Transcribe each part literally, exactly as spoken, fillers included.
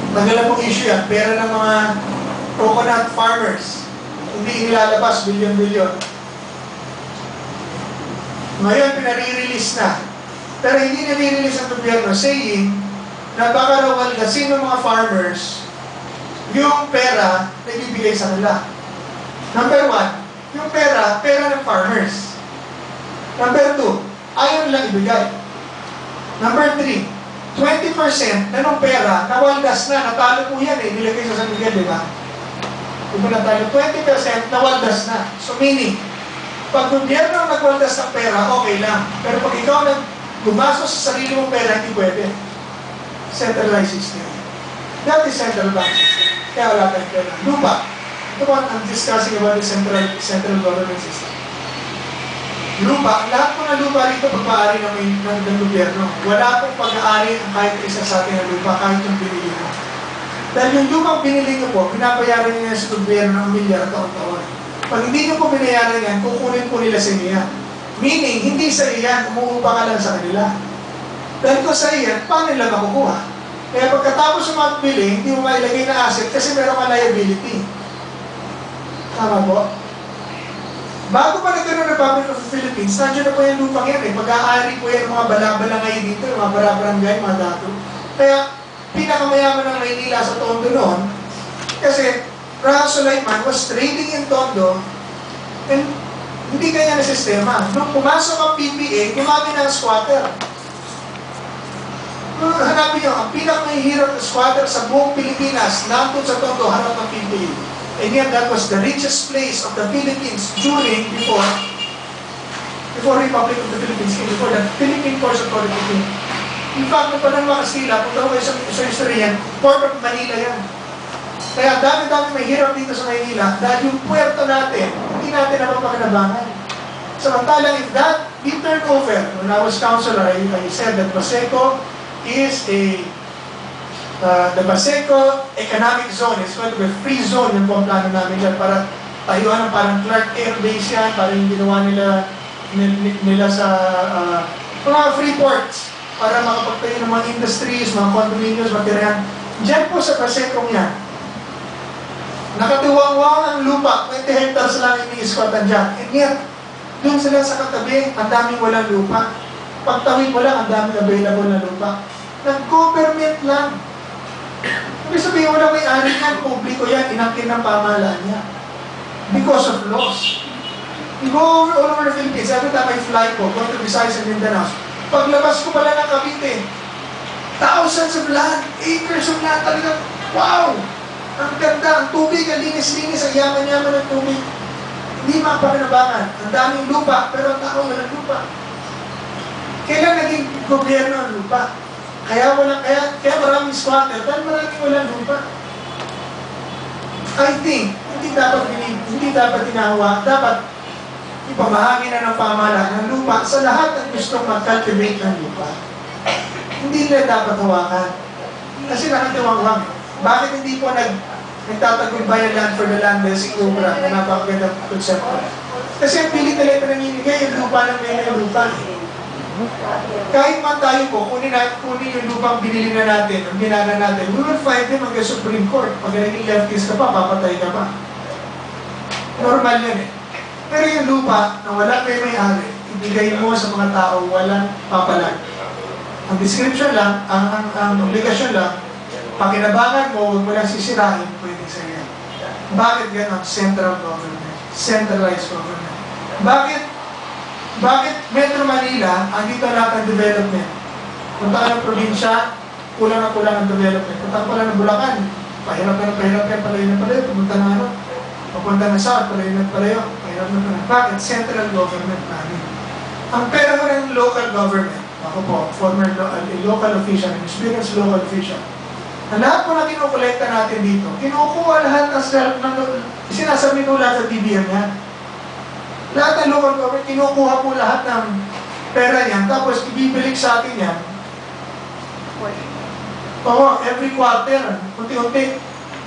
Magalang pong issue yan, pera ng mga coconut farmers. Hindi nilalabas, bilyon-bilyon. Ngayon, pinare-release na. Pero hindi nare-release ang gobyerno, saying na baka raw walgasin ng mga farmers yung pera na ibibigay sa kanila. Number one, yung pera, pera ng farmers. Number two, ayaw nilang ibigay. Number three, twenty percent na nung pera, nawaldas na, natalo po yan eh, nilagay sa San Miguel, di ba? Kung natalo, twenty percent nawaldas na. So meaning, pag gobyerno ang nagwaldas ng pera, okay lang. Pero pag ikaw nag gumastos sa sarili mong pera, hindi pwede. Centralized system. That is central bank system. Kaya wala tayong pera. Lupa. Ito po, I'm discussing about the central, central government system. Lupa, lahat po ng lupa rito pagpaari ng, ng, ng gobyerno. Wala pong pag-aari ang kahit isa sa ating ng lupa, kahit yung binili mo. Dahil yung lupang binili nyo po, pinapayaran nyo sa gobyerno ng milyar taon-taon. Pag hindi nyo po binayaran yan, kukunin po nila sa inyo yan. Meaning, hindi sa iyo yan, umuupa ka lang sa kanila. Dahil kung sa iyo yan, paano nila makukuha? Kaya pagkatapos yung magbili, hindi mo mailagay na asset kasi meron ka liability. Tama po? Bago pa nagkaroon ng Republic of the Philippines, nandiyan na po yung lupang yan eh. Pag-aari po yan ng mga balabalangay dito, mga barabarangay, mga dato. Kaya, pinakamayaman ng Maynila sa Tondo noon, kasi Raha Sulaiman was trading in Tondo, and hindi kanya na sistema. Nung pumasok ang P P A, gumamit ng squatter. Hanapin nyo, ang pinakamahihirap na squatter sa buong Pilipinas, nandun sa Tondo, harap ng P P A. And yet, that was the richest place of the Philippines during, before, before Republic of the Philippines, before the Philippine Course Authority came. In fact, nung panahon mga Kastila, punta ko kayo sa, sa history yan, Port of Manila yan. Kaya dami-dami mahirap dito sa Maynila dahil yung puerto natin, hindi natin napapakinabangan. Samantalang if that be turned over, when I was counselor, I, I said that Baseco is a, uh, the Baseco economic zone, it's going to be a free zone yung po ang plano namin dyan para tayuan ng parang Clark Air Base yan, para yung ginawa nila, nila sa uh, mga free ports para makapagtayo ng mga industries, mga condominiums, material. Diyan po sa Baseco yan. Nakatiwang-wang ang lupa, twenty hectares lang ini-squatan dyan. And yet, doon sila sa katabi, ang daming walang lupa. Pagtawid mo lang, ang daming available na lupa. Nag-government lang. Ibig sabihin, wala may-ari yan, publiko yan, inangkin ng pamahalaan niya. Because of laws. You go over all over the Philippines, every time I fly po, going to Visayas and Mindanao, paglabas ko pala ng Cavite, thousands of land, acres of land, talagang, wow! Ang ganda, ang tubig, ang linis-linis, ang yaman-yaman ng tubig. Hindi mapakinabangan. Ang daming lupa, pero ang tao walang lupa. Kailan naging gobyerno ang lupa? Kaya walang, kaya, kaya maraming squatter, dahil maraming walang lupa. I think, hindi dapat hindi dapat tinawa, dapat ipamahagi na ng pamahalaan ng lupa sa lahat ng gustong mag-cultivate ng lupa. Hindi nila dapat hawakan. Kasi nakatiwang-wang. Bakit hindi po nag, nagtatagumpay land for the landless si Cobra na napakagandang konsepto? Kasi ang pilit nila ito nanginigay yung lupa ng may may lupa. Kahit man tayo po, kunin, na, kunin yung lupang binili na natin, ang ginana natin, we will find them hanggang Supreme Court. Pag naging leftist ka pa, papatay ka pa. Normal yan eh. Pero yung lupa na wala may may-ari, ibigay mo sa mga tao, walang papalag. Ang description lang, ang, ang, ang obligasyon lang, pakinabangan mo, huwag mo lang sisirain, pwede sa'yo. Bakit gano'n? Central government. Centralized government. Bakit? Bakit Metro Manila, andito lahat ng development? Punta ka ng probinsya, kulang na kulang ang development. Punta ka pala ng Bulacan, pahirap na ng pahirap yan, palayo na palayo, pumunta na ano, papunta na South, palayo na palayo, pahirap na palayo. Bakit? Central government namin. Ang pera mo ng local government, ako po, former lo uh, local official, experienced local official, na lahat po na kinukolekta natin dito, kinukuha lahat ng self, sinasabi ko lahat sa T V M yan. Lahat ng local government, kinukuha po lahat ng pera yan, tapos ibibilik sa atin yan. Oo, every quarter, unti-unti.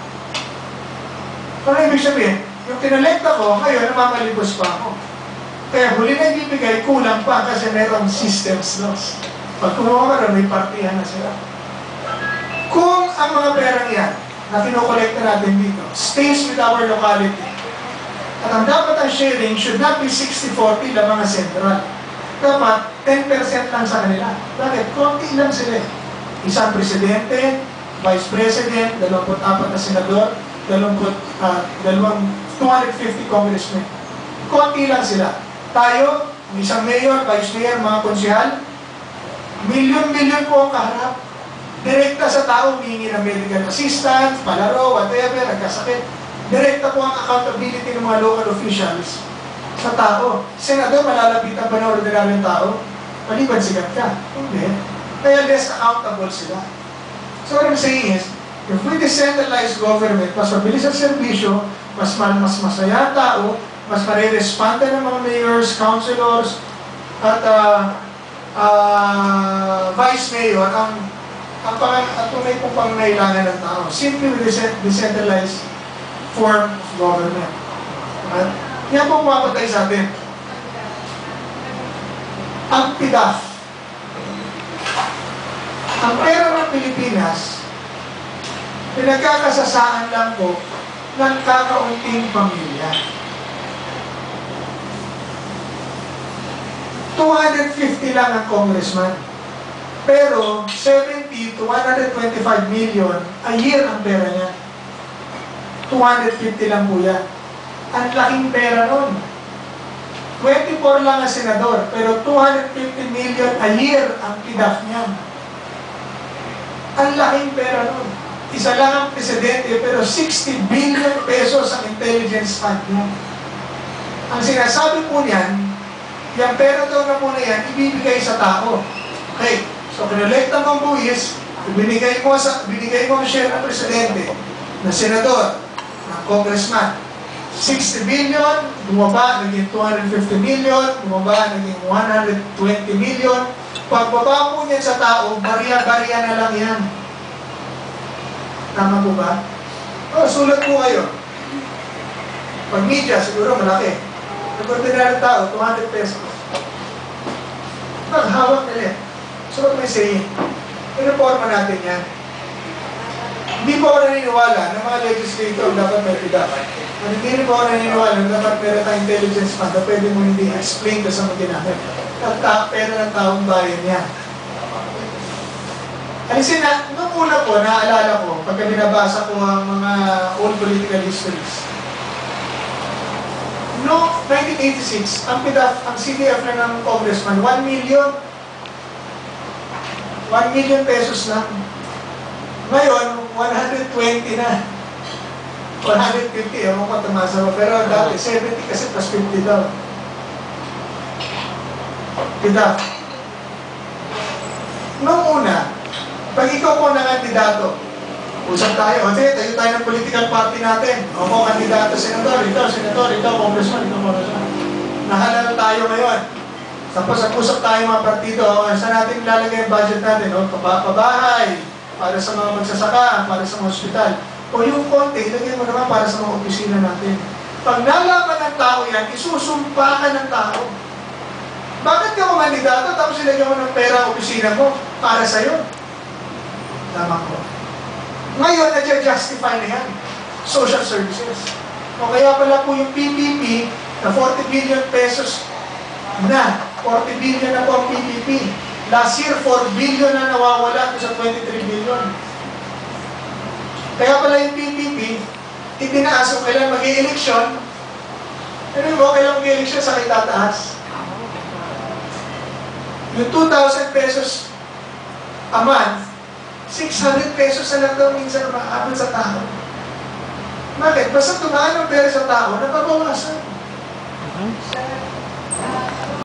Ano ibig sabihin? Yung kinolekta ko, ngayon, namamalibos pa ako. Kaya huli na ibibigay, kulang pa kasi merong systems loss. Pag kumuha ka rin, may partihan na sila. Kung ang mga perang yan na kinokolekta natin dito stays with our locality. At ang dapat ang sharing should not be sixty forty lang mga central. Dapat ten percent lang sa kanila. Bakit? Konti lang sila. Isang presidente, vice president, dalawampu't apat na senador, dalawampu't, uh, dalawang two hundred fifty congressmen. Konti lang sila. Tayo, isang mayor, vice mayor, mga konsihal, milyon-milyon po ang kaharap. Direkta sa tao, humingi ng medical assistance, palaro, whatever, nagkasakit. Direkta po ang accountability ng mga local officials sa tao. Senador, malalapitan ba ng ordinaryong tao? Maliban sigat ka. Hindi. Kaya less accountable sila. So what I'm saying is, if we decentralize government, mas mabilis ang serbisyo, mas, mas masaya ang tao, mas mariresponda ng mga mayors, councilors, at uh, uh, vice mayor, ang, ang, ang, ang tunay pong pangangailangan ng tao. Simply with decentralized form of government. At yan po pumapatay sa atin. Ang P D A F. Ang pera ng Pilipinas, pinagkakasasaan lang po ng kakaunting pamilya. two hundred fifty lang ang congressman. Pero seventy to one hundred twenty-five million a year ang pera niya. two hundred fifty lang po yan. Ang laking pera nun. twenty-four lang ang senador, pero two hundred fifty million a year ang P D A F niya. Ang laking pera nun. Isa lang ang presidente, pero sixty billion pesos ang intelligence fund niya. Ang sinasabi po niyan, yung pera daw na po na yan, ibibigay sa tao. Okay, so kinolekta mo ang buwis, binigay mo sa binigay mo ang share ng presidente, ng senador, ng congressman. sixty billion, bumaba, naging two hundred fifty million, bumaba, naging one hundred twenty million. Pagbaba po niyan sa tao, barya-barya na lang yan. Tama po ba? O, sulat po kayo. Pag media, siguro malaki. Pag-ordinary tao, two hundred pesos. Maghawak nila. So what may saying? Ireforma natin yan. Hindi po ako naniniwala na mga legislator dapat may P D A F. At hindi rin po ako naniniwala na dapat meron tayong intelligence fund na pwede mo hindi explain ka sa mga ginamit. At ta pera ng taong bayan yan. Alisin na, nung una po, naaalala ko, pagka binabasa ko ang mga old political histories, no, nineteen eighty-six, ang P D A F, ang C D F na ng congressman, one million. one million pesos lang. Ngayon, one hundred twenty na. one hundred fifty, ewan ko tumasa mo. Pero dati, seventy kasi plus fifty daw. P D A F. Noong una, pag ikaw po na kandidato, usap tayo, o sige, tayo tayo ng political party natin. O po, kandidato, senador, ito, senador, ito, congressman, ito, congressman. Nahalala tayo ngayon. Tapos, usap tayo mga partido, o, saan natin ilalagay ang budget natin? O, pabahay, para sa mga magsasaka, para sa mga ospital. O yung konti, ilagay mo naman para sa mga opisina natin. Pag nalaman ng tao yan, isusumpahan ng tao. Bakit ka kumandidato tapos ilagay mo ng pera ang opisina mo para sa'yo? Tama ko. Ngayon, na-justify na yan. Social services. O kaya pala po yung P P P na forty billion pesos na. forty billion na po ang P P P. Last year, four billion na nawawala sa twenty-three billion. Kaya pala yung P P P, itinaas kung kailan mag-i-eleksyon. Ano mo, kailan mag-i-eleksyon sa kitataas? Yung two thousand pesos a month, six hundred pesos na lang daw minsan maabot sa tao. Bakit? Basta tumaan ang pera sa tao, napabawasan.